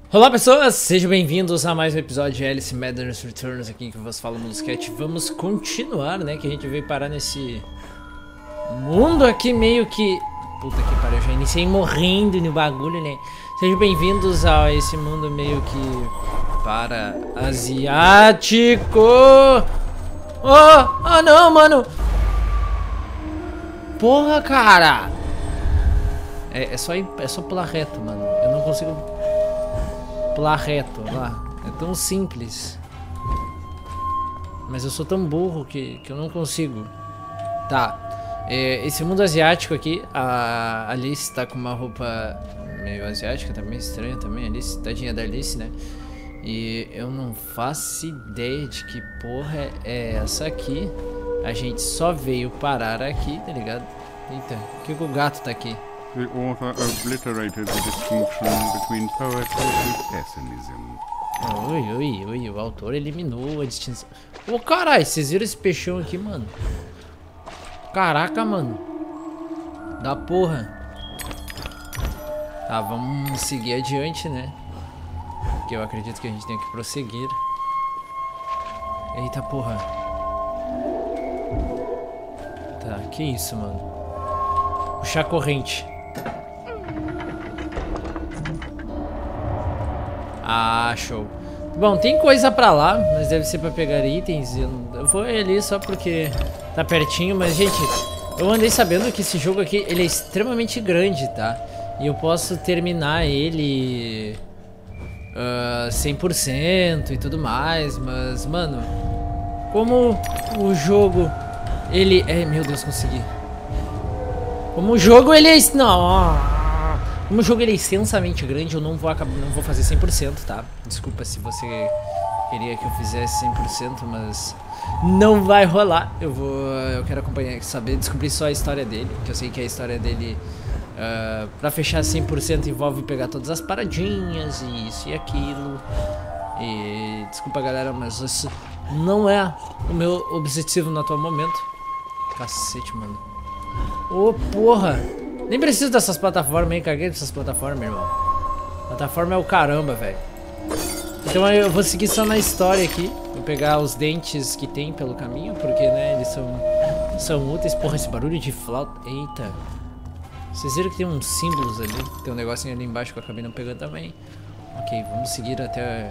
Olá pessoas, sejam bem-vindos a mais um episódio de Alice Madness Returns, aqui que vos fala Molusquete. Vamos continuar, né, que a gente veio parar nesse mundo aqui meio que... Puta que pariu, eu já iniciei morrendo no bagulho, né? Sejam bem-vindos a esse mundo meio que para-asiático. Oh não, mano. Porra, cara. É só pular reto, mano. Eu não consigo... pular reto, lá. É tão simples. Mas eu sou tão burro que eu não consigo. Tá. Esse mundo asiático aqui, a Alice tá com uma roupa meio asiática, tá meio estranha também, Alice, tadinha da Alice, né? E eu não faço ideia de que porra é essa aqui. A gente só veio parar aqui, tá ligado? Eita, por que o gato tá aqui? The author obliterated the distinction between poetry and pessimism. Oi, o autor eliminou a distinção. Ô caralho, vocês viram esse peixão aqui, mano? Caraca, mano. Da porra. Tá, vamos seguir adiante, né? Porque eu acredito que a gente tem que prosseguir. Eita porra. Tá, que isso, mano? Puxar a corrente. Ah, show. Bom, tem coisa pra lá, mas deve ser pra pegar itens. Eu vou ali só porque tá pertinho, mas gente, eu andei sabendo que esse jogo aqui, ele é extremamente grande, tá? E eu posso terminar ele 100% e tudo mais, mas, mano, como o jogo, ele... meu Deus, consegui. Como o jogo, ele é... Não... Como o jogo ele é extensamente grande, eu não vou fazer 100%, tá? Desculpa se você queria que eu fizesse 100%, mas não vai rolar. Eu quero acompanhar, descobrir só a história dele, que eu sei que a história dele, pra fechar 100% envolve pegar todas as paradinhas e isso e aquilo. E desculpa galera, mas isso não é o meu objetivo no atual momento. Cacete, mano. Ô, porra! Nem preciso dessas plataformas aí, caguei dessas plataformas, irmão. Plataforma é o caramba, velho. Então eu vou seguir só na história aqui. Vou pegar os dentes que tem pelo caminho, porque, né, eles são úteis. Porra, esse barulho de flauta... Eita. Vocês viram que tem uns símbolos ali? Tem um negocinho ali embaixo que eu acabei não pegando também. Ok, vamos seguir até...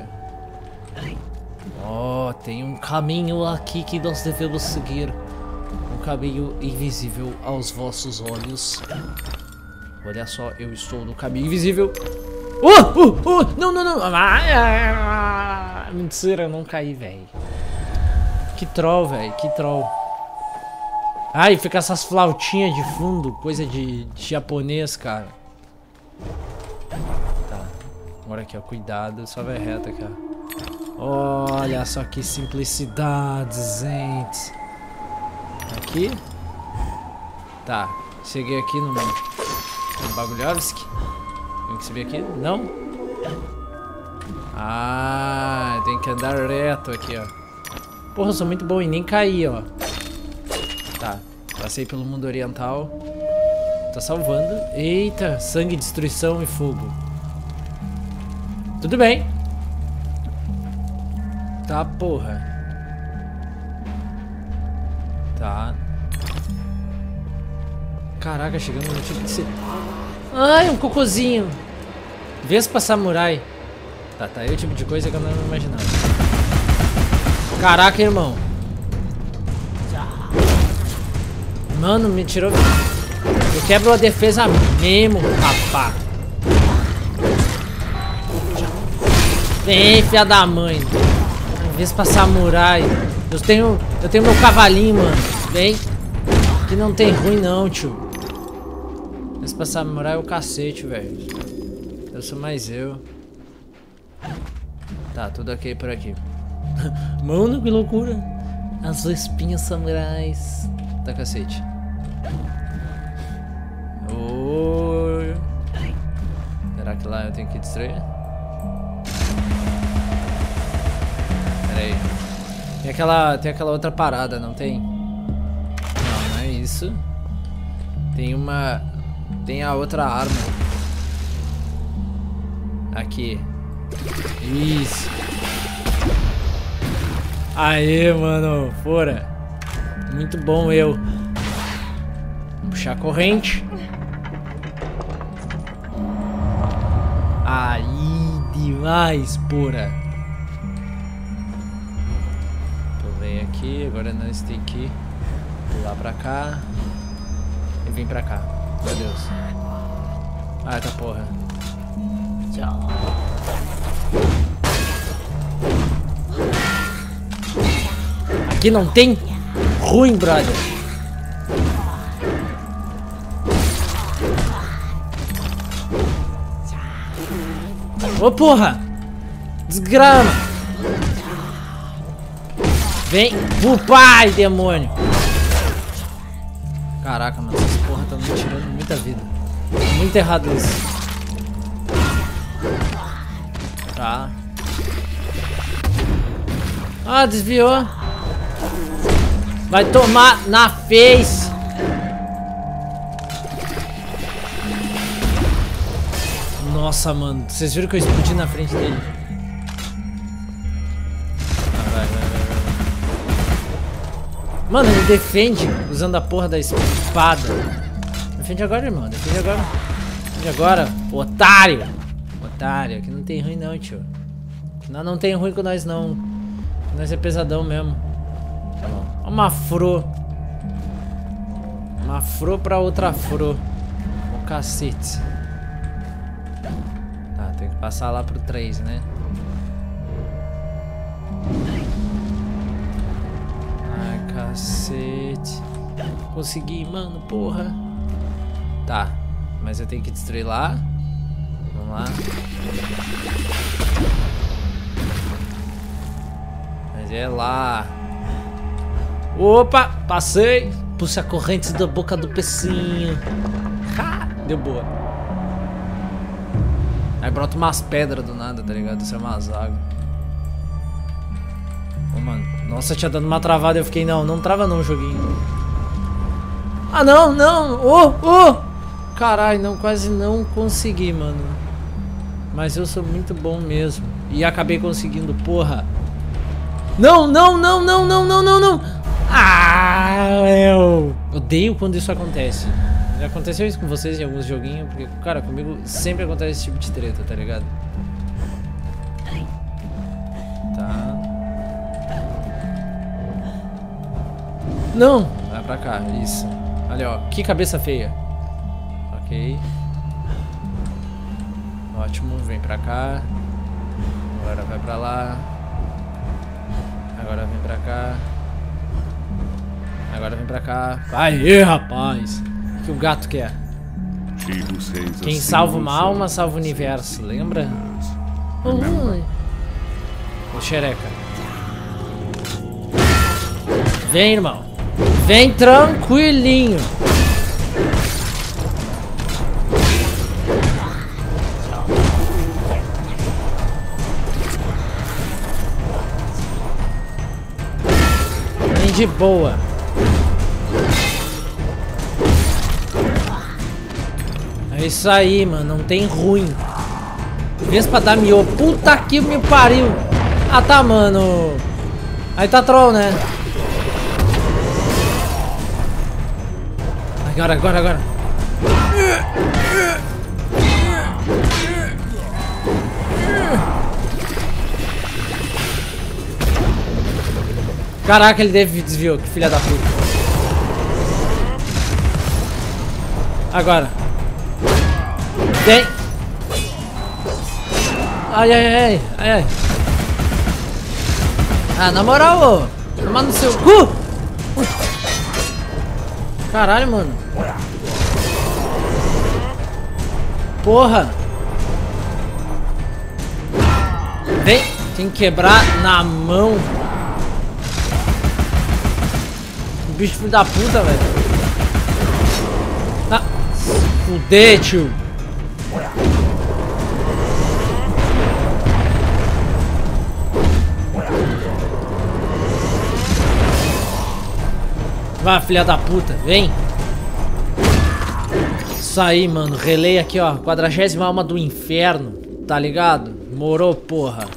Oh, tem um caminho aqui que nós devemos seguir. Um caminho invisível aos vossos olhos. Olha só, eu estou no caminho invisível. Não. Mentira, eu não caí, velho. Que troll, velho, que troll. Ai, fica essas flautinhas de fundo, coisa de japonês, cara. Tá, agora aqui, ó, cuidado, só vai reto aqui, ó. Olha só que simplicidade, gente. Aqui. Tá, cheguei aqui no Bagulhovski. Tem que subir aqui? Não? Ah, tem que andar reto aqui, ó. Porra, eu sou muito bom em nem cair, ó. Tá, passei pelo mundo oriental. Tô salvando. Eita, sangue, destruição e fogo. Tudo bem. Tá, porra. Tá. Caraca, chegamos no tipo de ser... Ai, um cocôzinho. Vespa samurai. Tá, aí o tipo de coisa que eu não imaginava. Caraca, irmão. Mano, me tirou... Eu quebro a defesa mesmo, rapá. Vem, filha da mãe. Vespa samurai. Eu tenho meu cavalinho, mano. Vem. Que não tem ruim não, tio. Vespa samurai é o cacete, velho. Eu sou mais eu. Tá, tudo ok por aqui. Mano, que loucura. As vespinhas samurais. Tá, cacete. Oi. Será que lá eu tenho que destruir? Pera aí. Tem aquela outra parada, não tem? Não é isso. Tem a outra arma. Aqui. Isso. Aê, mano. Fora. Muito bom eu. Vou puxar a corrente. Aí, demais, pura. Pulei aqui, agora nós temos que pular pra cá. E vir pra cá. Meu Deus. Ah, tá porra. Tchau. Aqui não tem ruim, brother. Ô, porra! Desgrama! Vem pro pai, demônio! Caraca, mano, essas porra estão me tirando muita vida. Muito errado isso. Tá. Ah, desviou. Vai tomar na face. Nossa, mano. Vocês viram que eu explodi na frente dele? Vai. Mano, ele defende usando a porra da espada. Defende agora, irmão. Defende agora. Defende agora, otário. Otário. Aqui não tem ruim não, tio. Não tem ruim com nós não. Nós é pesadão mesmo. Tá bom. Uma fro. Uma fro pra outra fro. O cacete. Tá, tem que passar lá pro 3, né? Ai, cacete. Consegui, mano, porra. Tá, mas eu tenho que destruir lá. Vamos lá. Mas é lá. Opa, passei. Puxa a corrente da boca do pecinho. Ha, deu boa. Aí brota umas pedras do nada, tá ligado? Isso é umas águas. Ô, mano. Nossa, tinha dado uma travada. Eu fiquei, não trava não o joguinho. Ah, não. Caralho, não, quase não consegui, mano. Mas eu sou muito bom mesmo. E acabei conseguindo, porra. Não. Ah, eu odeio quando isso acontece. Já aconteceu isso com vocês em alguns joguinhos, porque, cara, comigo sempre acontece esse tipo de treta, tá ligado? Tá. Não! Vai pra cá, isso. Olha, ó, que cabeça feia. Ok. Ótimo, vem pra cá. Agora vai pra lá. Agora vem pra cá. Agora vem pra cá. Aê, rapaz! O que o gato quer? Quem salva uma alma, salva o universo, lembra? Ô, xereca. Vem, irmão. Vem tranquilinho. Vem de boa. É isso aí, mano. Não tem ruim. Vespa da Mio. Puta que me pariu. Ah, tá, mano. Aí tá troll, né? Agora. Caraca, ele desviou. Que filha da puta. Agora. Vem. Ai. Ah, na moral, ô. Tomar no seu cu. Caralho, mano. Porra. Vem. Tem que quebrar na mão. O bicho filho da puta, velho. Ah, fuder, tio. Vai, filha da puta, vem. Isso aí, mano. Relei aqui, ó. 40ª alma do inferno. Tá ligado? Morou, porra.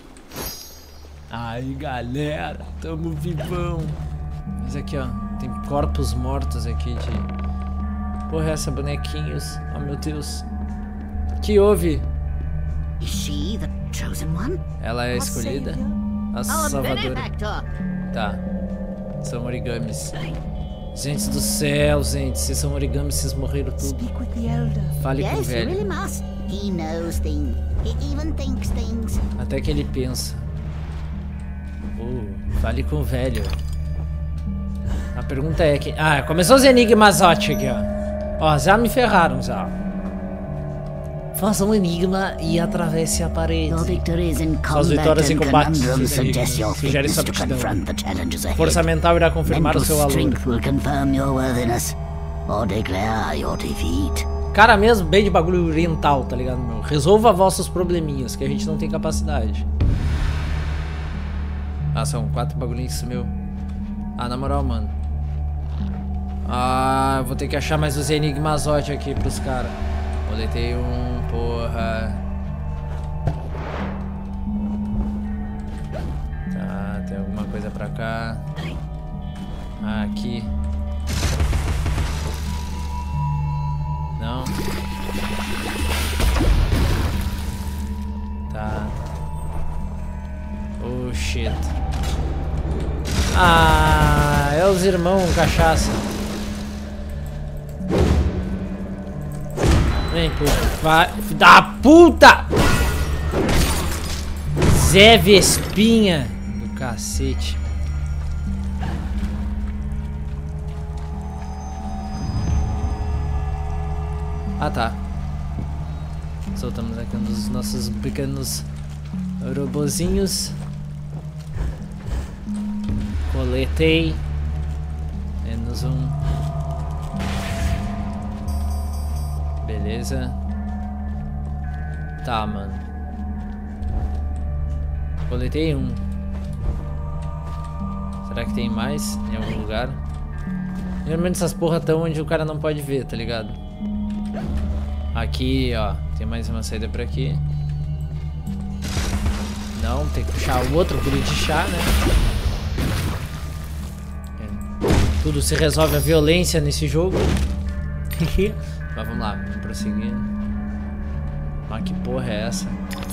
Aí, galera. Tamo vivão. Mas aqui, ó. Tem corpos mortos aqui de... Porra, essa bonequinhos. Oh, meu Deus. Que houve? Is she the chosen one? Ela é a escolhida? A salvadora. Tá. São origamis. Gente do céu, gente. Vocês são origamis, vocês morreram tudo. Fale com o velho. Até que ele pensa. Fale com o velho. A pergunta é que... Ah, começou os enigmas aqui, ó. Ó, já me ferraram, já. Faça um enigma e atravesse a parede. Suas vitórias em combate sugerem sua aptidão. Força mental irá confirmar o seu valor. Cara mesmo, bem de bagulho oriental, tá ligado, meu? Resolva vossos probleminhas, que a gente não tem capacidade. Ah, são 4 bagulhinhos, meu. Ah, na moral, mano. Ah, eu vou ter que achar mais os enigmazote aqui pros caras. Coletei um, porra. Tá, tem alguma coisa pra cá. Ah, aqui. Não. Tá. Oh, shit. Ah, é os irmãos cachaça. Vem, puta. Vai. Da puta! Zé Vespinha do cacete. Ah, tá. Soltamos aqui um dos nossos pequenos robozinhos. Coletei. Menos um. Beleza. Tá, mano. Coletei um. Será que tem mais em algum lugar? Geralmente essas porra tão onde o cara não pode ver, tá ligado? Aqui, ó. Tem mais uma saída por aqui. Não, tem que puxar o outro guri de chá, né? Tudo se resolve a violência nesse jogo. Mas vamos lá, vamos prosseguir. Mas que porra é essa?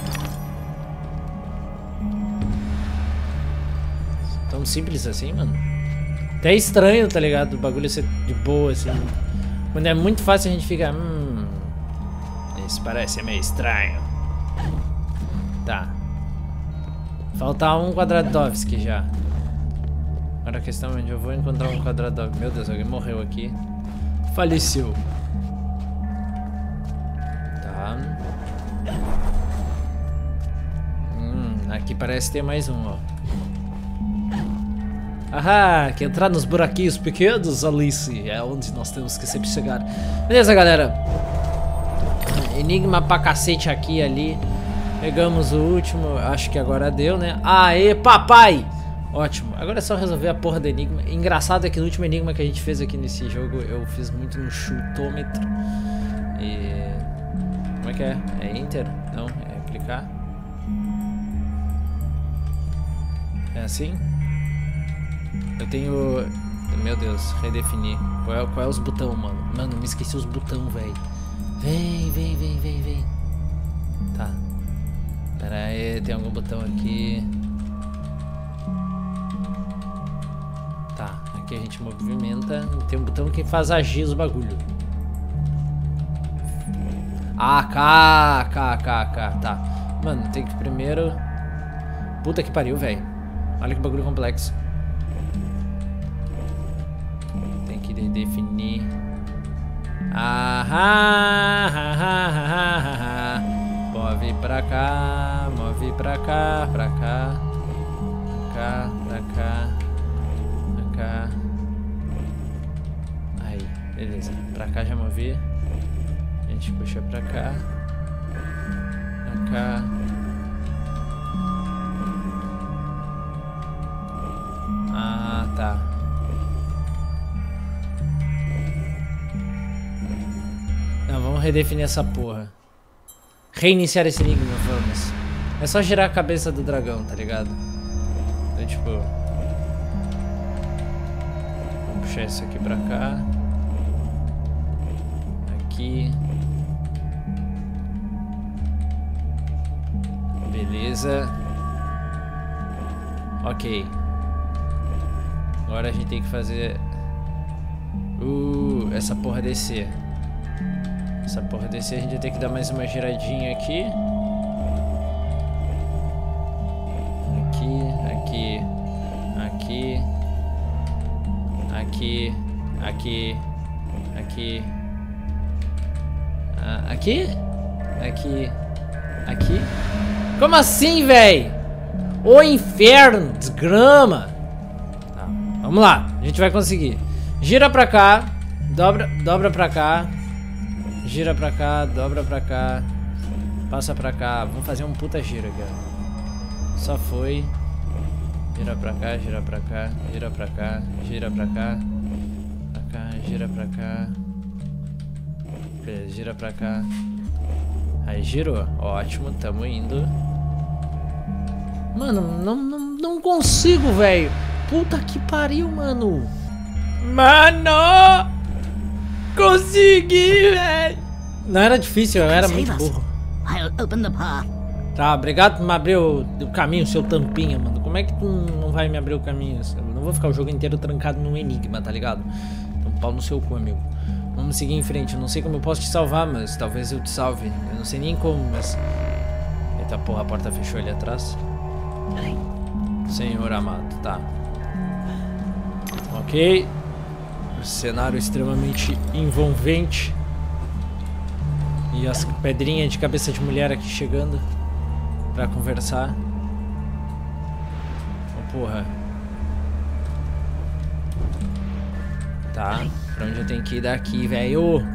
Tão simples assim, mano? Até estranho, tá ligado? O bagulho ser de boa, assim. Quando é muito fácil a gente fica... Isso parece meio estranho. Tá. Falta um Quadradovski já. Agora a questão é onde eu vou encontrar um Quadradovski. Meu Deus, alguém morreu aqui. Faleceu. Tá. Aqui parece ter mais um, ó. Ah, que entrar nos buraquinhos pequenos, Alice. É onde nós temos que sempre chegar. Beleza, galera. Enigma pra cacete aqui e ali. Pegamos o último. Acho que agora deu, né? Aê, papai! Ótimo. Agora é só resolver a porra do enigma. Engraçado é que no último enigma que a gente fez aqui nesse jogo, eu fiz muito no chutômetro. E... Como é que é? É Enter? Não, é clicar. É assim? Eu tenho... Meu Deus, redefinir. Qual é os botões, mano? Mano, me esqueci os botões, velho. Vem. Tá. Pera aí, tem algum botão aqui. Tá, aqui a gente movimenta. Tem um botão que faz agir os bagulho. Ah, K. Tá. Mano, tem que primeiro... Puta que pariu, velho. Olha que bagulho complexo. Tem que definir. Move pra cá, pra cá. Pra cá. Aí, beleza. Pra cá já movi. A gente puxa pra cá. Pra cá. Ah, tá. Não, vamos redefinir essa porra. Reiniciar esse enigma, vamos. É só girar a cabeça do dragão, tá ligado? Então, tipo... Vamos puxar isso aqui pra cá. Aqui. Beleza. Ok. Agora a gente tem que fazer... essa porra descer. Essa porra descer, a gente vai ter que dar mais uma giradinha aqui. Aqui. Aqui. Aqui. Aqui. Aqui. Aqui? Aqui. Aqui? Como assim, véi? Ô inferno, desgrama. Tá, vamos lá, a gente vai conseguir. Gira pra cá, dobra pra cá. Gira pra cá, dobra pra cá. Passa pra cá, vamos fazer um puta giro aqui, ó. Só foi. Gira pra cá, gira pra cá, gira pra cá, gira pra cá. Pra cá, gira pra cá. Beleza, gira pra cá. Aí girou, ótimo, tamo indo. Mano, não consigo, velho. Puta que pariu, mano. Mano! Consegui, velho. Não era difícil, eu era muito burro. Tá, obrigado por me abrir o caminho, seu tampinha, mano. Como é que tu não vai me abrir o caminho? Eu não vou ficar o jogo inteiro trancado num enigma, tá ligado? Então pau no seu cu, amigo. Vamos seguir em frente. Eu não sei como eu posso te salvar, mas talvez eu te salve. Eu não sei nem como, mas... Eita porra, a porta fechou ali atrás. Senhor amado, tá. Ok. Cenário extremamente envolvente. E as pedrinhas de cabeça de mulher aqui chegando pra conversar. Oh, porra. Tá, pra onde eu tenho que ir daqui, velho?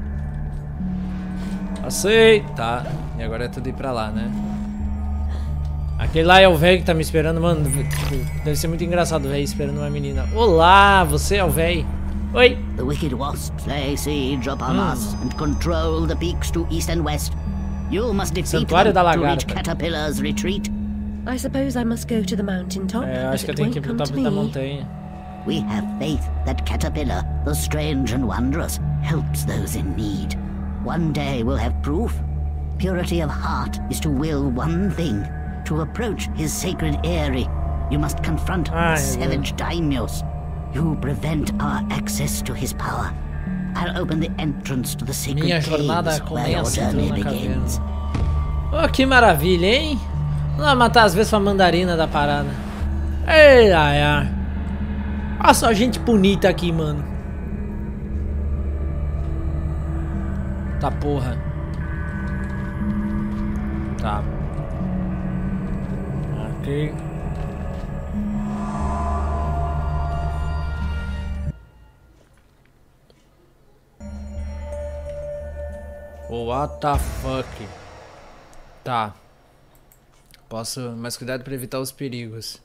Passei, tá. E agora é tudo ir pra lá, né? Aquele lá é o velho que tá me esperando, mano. Tipo, deve ser muito engraçado o velho esperando uma menina. Olá, você é o velho. Oi. The wicked wasps lay siege upon us and control the peaks to east and west. You must defeat them to reach Caterpillar's retreat. I suppose I must go to the mountain top. É, acho que eu tenho que ir pro topo da montanha. We have faith that Caterpillar, the strange and wondrous, helps those in need. One day we'll have proof. Purity of heart is to will one thing. To approach his sacred eyrie, you must confront the savage daimyos. You prevent our access to his power. I'll open the entrance to the sacred caves where your journey begins. Oh, que maravilha, hein? Vamos matar às vezes a mandarina da parada. Ei, ai, ai. Olha só gente bonita aqui, mano. Tá, porra. Tá. Ok. What the fuck? Tá. Posso, mas cuidado para evitar os perigos.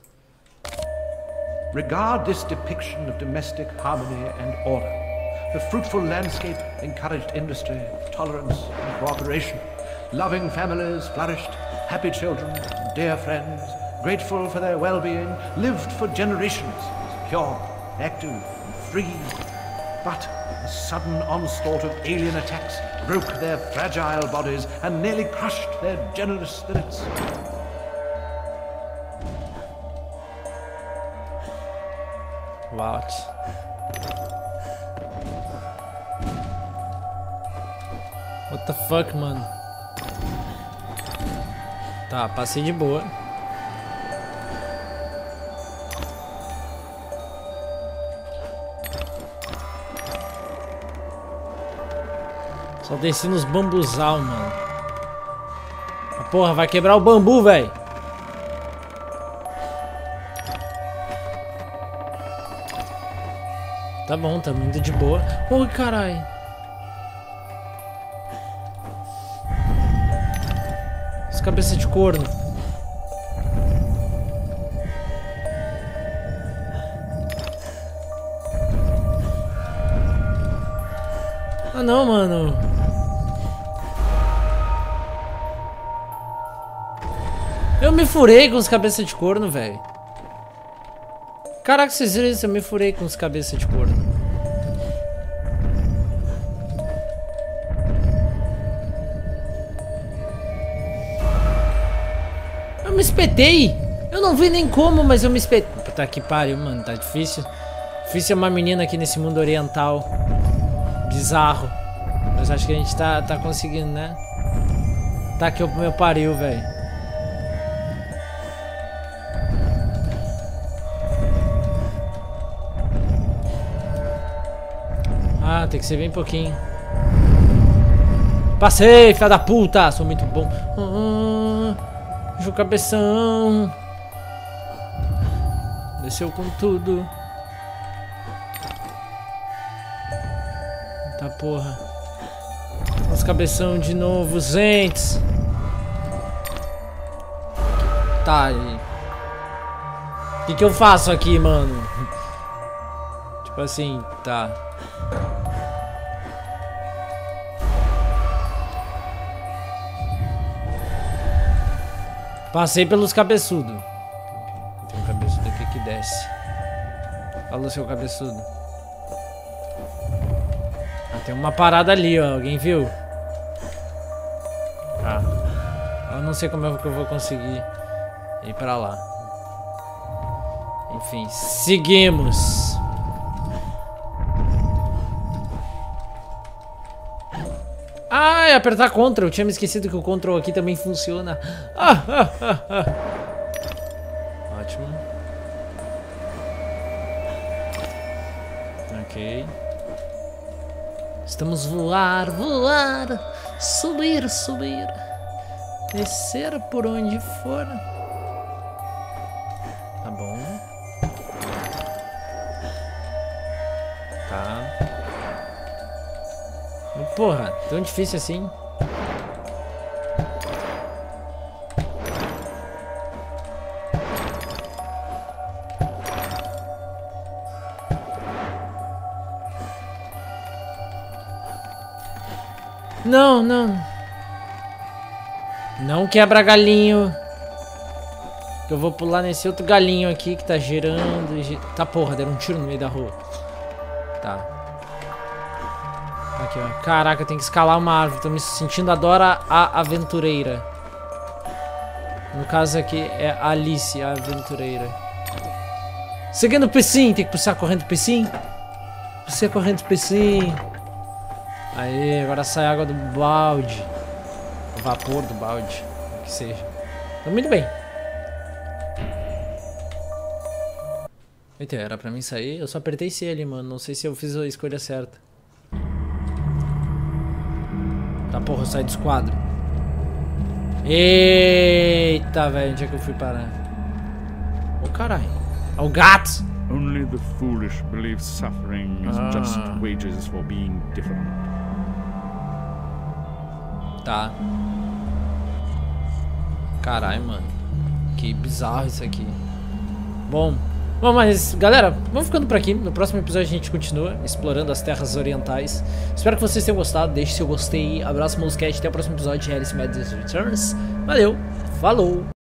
Regard this depiction of domestic harmony and order. The fruitful landscape encouraged industry, tolerance, and cooperation. Loving families flourished, happy children, dear friends, grateful for their well-being, lived for generations, pure, active, and free. But a sudden onslaught of alien attacks broke their fragile bodies and nearly crushed their generous spirits. What? What the fuck, mano? Tá, passei de boa. Só desci nos bambuzal, mano. A porra, vai quebrar o bambu, velho. Tá bom, tá indo de boa. Oi, caralho. As cabeças de corno. Ah, não, mano. Eu me furei com os cabeças de corno, velho. Caraca, vocês viram isso? Eu me furei com os cabeças de corno. Eu me espetei. Eu não vi nem como, mas eu me espetei. Puta que pariu, mano. Tá difícil. Difícil uma menina aqui nesse mundo oriental. Bizarro. Mas acho que a gente tá conseguindo, né? Tá que o meu pariu, velho. Ah, tem que ser bem pouquinho. Passei, filha da puta! Sou muito bom. O cabeção. Desceu com tudo. Tá porra. Os cabeção de novo, gente. Tá aí. O que eu faço aqui, mano? Tipo assim, tá. Passei pelos cabeçudos. Tem um cabeçudo aqui que desce. Falou, seu cabeçudo. Ah, tem uma parada ali, ó. Alguém viu? Ah. Eu não sei como é que eu vou conseguir ir pra lá. Enfim, seguimos. Ah, é apertar Ctrl. Eu tinha me esquecido que o Ctrl aqui também funciona. Ótimo. Ok. Estamos voar, subir, subir, descer por onde for. Tá bom. Tá. Porra, tão difícil assim. Não, não. Não quebra galinho. Eu vou pular nesse outro galinho aqui que tá girando. Tá porra, deram um tiro no meio da rua. Tá. Aqui, ó. Caraca, eu tenho que escalar uma árvore. Tô me sentindo a Dora a Aventureira. No caso aqui é a Alice a Aventureira. Seguindo o pecinho. Tem que puxar correndo o pecinho. Puxar correndo o pecinho. Aí, agora sai água do balde. O vapor do balde. O que seja. Tá muito bem. Eita, era pra mim sair? Eu só apertei C ali, mano. Não sei se eu fiz a escolha certa. Tá, porra, eu saí do esquadro. Eita, velho. Onde é que eu fui parar? Ô, caralho. Ó, o gato! Only the foolish believe suffering is just wages for being different. Tá. Caralho, mano. Que bizarro isso aqui. Bom, mas galera, vamos ficando por aqui. No próximo episódio a gente continua explorando as terras orientais. Espero que vocês tenham gostado. Deixe seu gostei. Abraço, Mousecast. Até o próximo episódio de Alice Madness Returns. Valeu, falou!